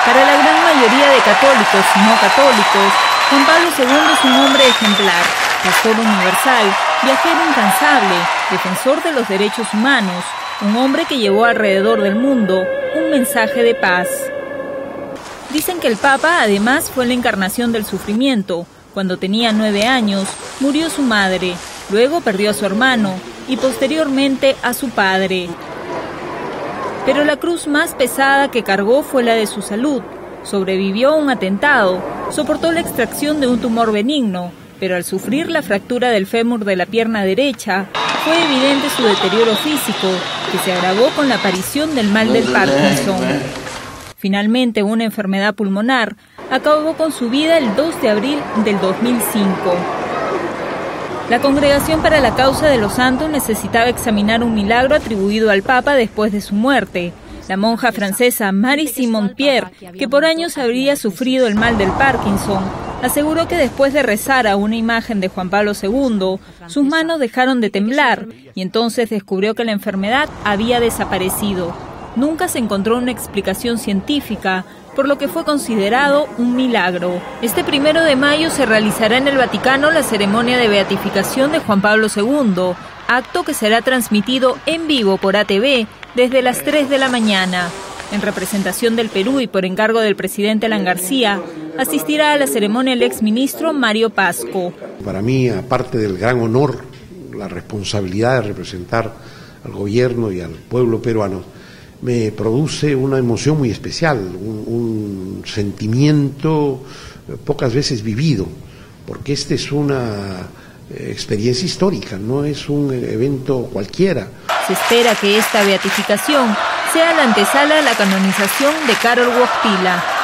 Para la gran mayoría de católicos y no católicos, Juan Pablo II es un hombre ejemplar, pastor universal, viajero incansable, defensor de los derechos humanos, un hombre que llevó alrededor del mundo un mensaje de paz. Dicen que el Papa, además, fue la encarnación del sufrimiento. Cuando tenía 9 años, murió su madre, luego perdió a su hermano y posteriormente a su padre. Pero la cruz más pesada que cargó fue la de su salud. Sobrevivió a un atentado, soportó la extracción de un tumor benigno, pero al sufrir la fractura del fémur de la pierna derecha, fue evidente su deterioro físico, que se agravó con la aparición del mal del Parkinson. Finalmente, una enfermedad pulmonar acabó con su vida el 2 de abril del 2005. La Congregación para la Causa de los Santos necesitaba examinar un milagro atribuido al Papa después de su muerte. La monja francesa Marie Simon Pierre, que por años habría sufrido el mal del Parkinson, aseguró que después de rezar a una imagen de Juan Pablo II, sus manos dejaron de temblar y entonces descubrió que la enfermedad había desaparecido. Nunca se encontró una explicación científica, por lo que fue considerado un milagro. Este 1 de mayo se realizará en el Vaticano la ceremonia de beatificación de Juan Pablo II, acto que será transmitido en vivo por ATV desde las 3 de la mañana. En representación del Perú y por encargo del presidente Alan García, asistirá a la ceremonia el exministro Mario Pasco. Para mí, aparte del gran honor, la responsabilidad de representar al gobierno y al pueblo peruano, me produce una emoción muy especial, un sentimiento pocas veces vivido, porque esta es una experiencia histórica, no es un evento cualquiera. Se espera que esta beatificación sea la antesala a la canonización de Karol Wojtyła.